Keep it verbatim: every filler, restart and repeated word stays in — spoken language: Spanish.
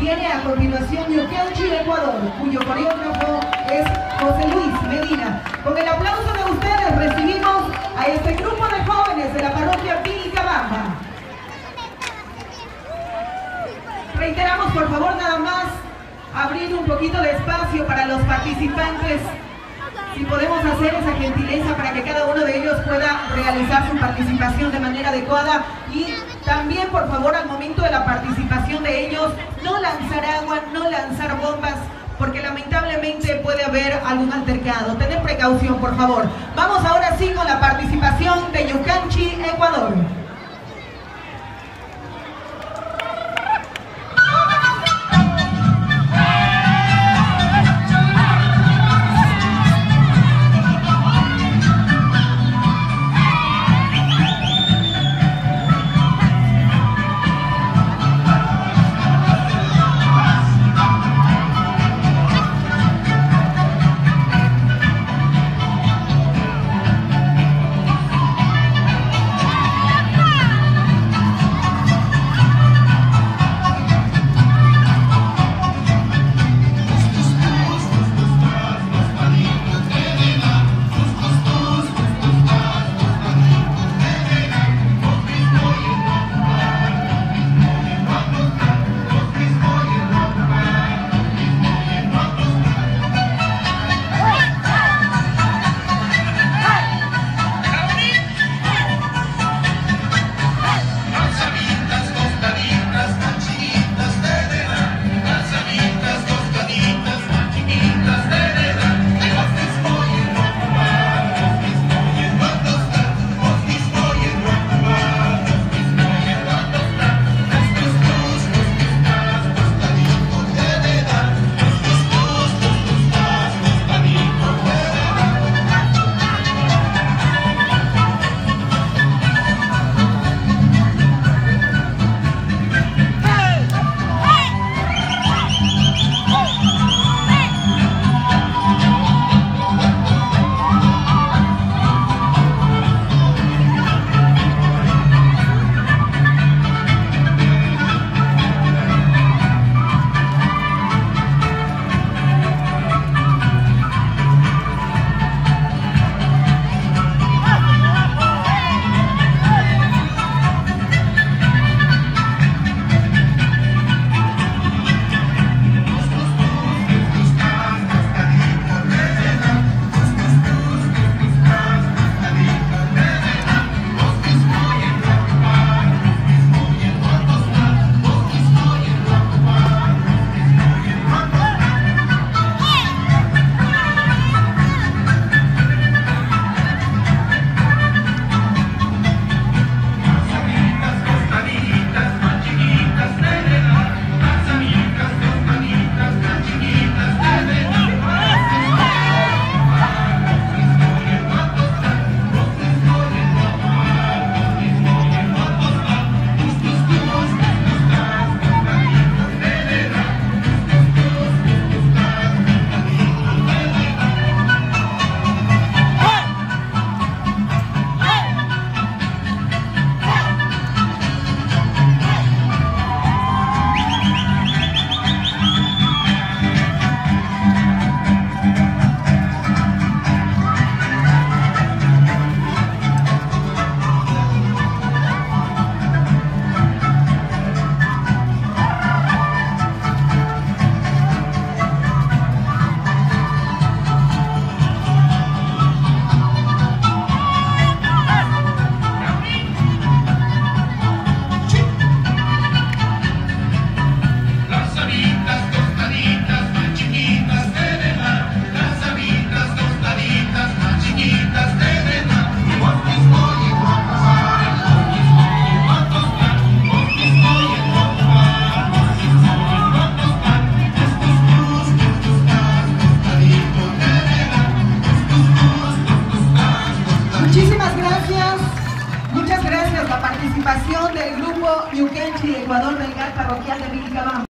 Viene a continuación Yukenchi, Ecuador, cuyo coreógrafo es José Luis Medina. Con el aplauso de ustedes recibimos a este grupo de jóvenes de la parroquia Vilcabamba. Reiteramos, por favor, nada más abrir un poquito de espacio para los participantes. Si podemos hacer esa gentileza para que cada uno de ellos pueda realizar su participación de manera adecuada. Y también, por favor, al momento de la participación de ellos, no lanzar agua, no lanzar bombas, porque lamentablemente puede haber algún altercado. Tener precaución, por favor. Vamos ahora sí con la participación de Yukenchi, Ecuador. Participación del grupo Yukenchi, Ecuador, del G A L parroquial de Vilcabamba.